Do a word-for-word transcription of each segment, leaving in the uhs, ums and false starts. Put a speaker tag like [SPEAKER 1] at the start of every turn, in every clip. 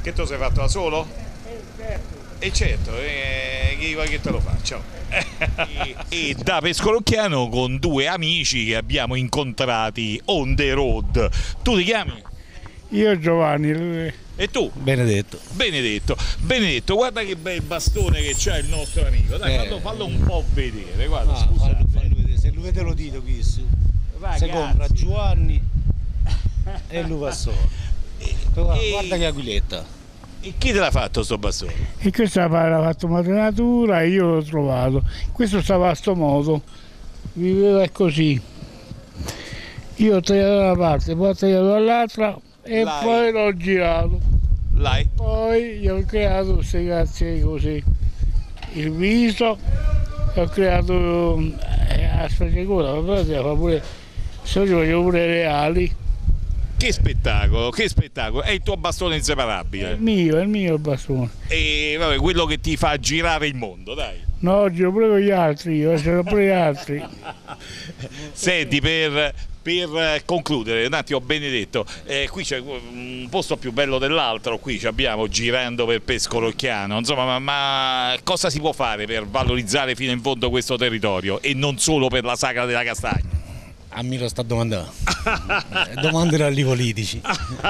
[SPEAKER 1] Che tu sei fatto da solo? E certo, eh, chi vuoi che te lo faccia? e, e da Pescolocchiano con due amici che abbiamo incontrati on the road. Tu ti chiami?
[SPEAKER 2] Io Giovanni. Lui...
[SPEAKER 1] E tu?
[SPEAKER 3] Benedetto.
[SPEAKER 1] Benedetto. Benedetto, guarda che bel bastone che c'ha il nostro amico. Dai,
[SPEAKER 3] Eh.
[SPEAKER 1] fallo, fallo un po' vedere. Guarda,
[SPEAKER 3] Ah,
[SPEAKER 1] scusate.
[SPEAKER 3] fallo, fallo vedere. Se lui vede lo dito questo.
[SPEAKER 1] Ragazzi.
[SPEAKER 3] Se compra Giovanni e lui va solo. Guarda,
[SPEAKER 1] E-
[SPEAKER 3] guarda che aquiletta.
[SPEAKER 1] E chi te l'ha fatto sto bastone?
[SPEAKER 2] E questo l'ha fatto matematura e io l'ho trovato. Questo stava a sto modo, viveva così. Io ho tagliato da una parte, poi ho tagliato dall'altra e
[SPEAKER 1] L'hai-
[SPEAKER 2] poi l'ho girato.
[SPEAKER 1] Lai?
[SPEAKER 2] Poi gli ho creato queste grazie così. Il viso, e ho creato eh, aspetta che cosa, però si fa pure, se no ci voglio pure le ali.
[SPEAKER 1] Che spettacolo, che spettacolo. È il tuo bastone
[SPEAKER 2] È il
[SPEAKER 1] inseparabile.
[SPEAKER 2] mio, è il mio il bastone.
[SPEAKER 1] E vabbè, quello che ti fa girare il mondo, dai.
[SPEAKER 2] No, giro pure con gli altri, io c'ero pure gli altri.
[SPEAKER 1] Senti, per, per concludere, un attimo, Benedetto, eh, qui c'è un posto più bello dell'altro, qui ci abbiamo girando per Pescolocchiano, insomma, ma, ma cosa si può fare per valorizzare fino in fondo questo territorio e non solo per la sagra della castagna?
[SPEAKER 3] A me lo sta domandando. Domandere agli politici.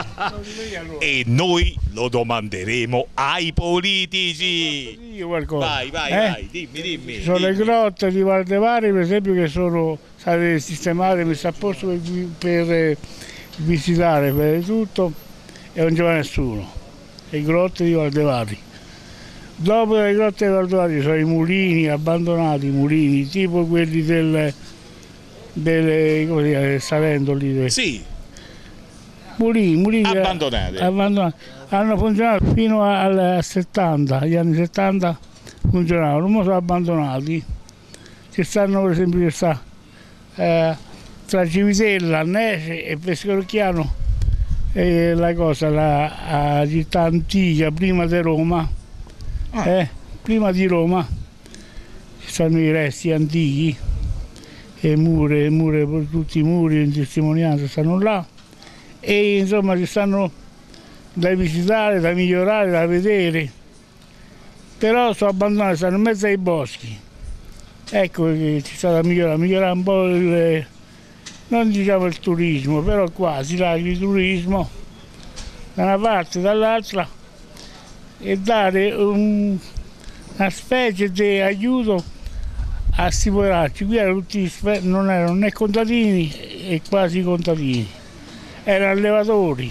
[SPEAKER 1] E noi lo domanderemo ai politici.
[SPEAKER 2] Io qualcosa.
[SPEAKER 1] Vai, vai,
[SPEAKER 2] Eh?
[SPEAKER 1] vai, dimmi, dimmi.
[SPEAKER 2] Ci sono le
[SPEAKER 1] dimmi.
[SPEAKER 2] grotte di Valdevari, per esempio, che sono state sistemate, messe a posto per, per eh, visitare, per tutto, e non ci va nessuno. Le grotte di Valdevari. Dopo le grotte di Valdevari ci sono i mulini abbandonati, i mulini, tipo quelli del, delle, come si chiama, del Salento lì. del-
[SPEAKER 1] Sì,
[SPEAKER 2] Mulini, mulini
[SPEAKER 1] abbandonati.
[SPEAKER 2] abbandonati. Hanno funzionato fino al settanta, agli anni settanta funzionavano, ora sono abbandonati. Ci stanno per esempio ci sta, eh, tra Civitella, Nece e Pescolocchiano, eh, la cosa, la, la città antica prima di Roma,
[SPEAKER 1] Ah.
[SPEAKER 2] eh, prima di Roma, ci stanno i resti antichi, e mure, mure, tutti i muri in testimonianza stanno là. E insomma ci stanno da visitare, da migliorare, da vedere, però sono abbandonati, stanno in mezzo ai boschi. Ecco che ci sta da migliorare, migliorare un po' il, non diciamo il turismo, però quasi l'agriturismo da una parte e dall'altra, e dare un- una specie di aiuto a questi poveracci. Qui erano tutti, spe- non erano né contadini e quasi contadini, erano allevatori,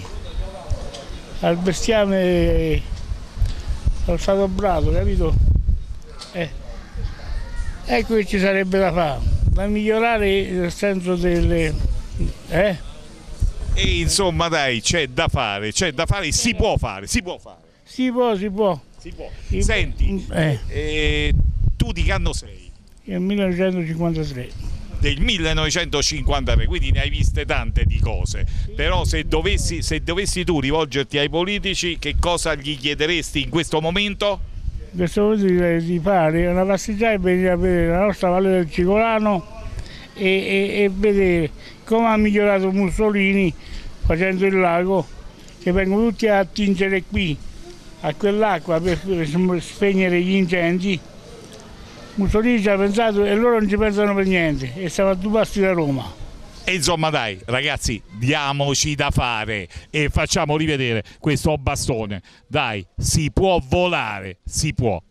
[SPEAKER 2] al bestiame, allo stato brado, capito? Eh. Ecco che ci sarebbe da fare, da migliorare nel senso delle... Eh?
[SPEAKER 1] E insomma dai, c'è da fare, c'è da fare, si può fare, si può fare.
[SPEAKER 2] Si può, si può.
[SPEAKER 1] Si può.
[SPEAKER 2] I-
[SPEAKER 1] Senti,
[SPEAKER 2] Eh,
[SPEAKER 1] eh, tu di che anno sei?
[SPEAKER 2] nel millenovecentocinquantatré.
[SPEAKER 1] Del millenovecentocinquantatré, quindi ne hai viste tante di cose, però se dovessi, se dovessi tu rivolgerti ai politici, che cosa gli chiederesti in questo momento?
[SPEAKER 2] Questo momento direi di fare una passeggiata e venire a vedere la nostra Valle del Cicolano e, e- e vedere come ha migliorato Mussolini facendo il lago, che vengono tutti a attingere qui, a quell'acqua per, per spegnere gli incendi. Mussolini ci ha pensato e loro non ci pensano per niente, e stava a due passi da Roma.
[SPEAKER 1] E insomma dai, ragazzi, diamoci da fare e facciamo rivedere questo bastone. Dai, si può volare, si può.